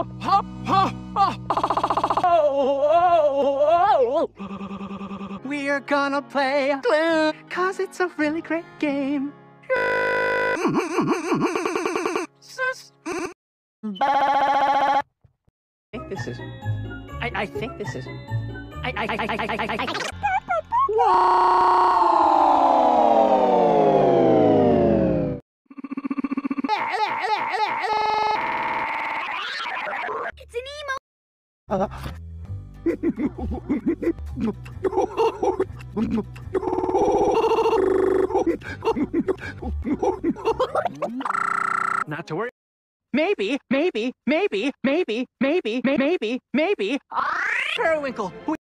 We're gonna play Glue, 'cause it's a really great game. I think this is. I think this is. It's an emo. Not to worry. Maybe. Periwinkle.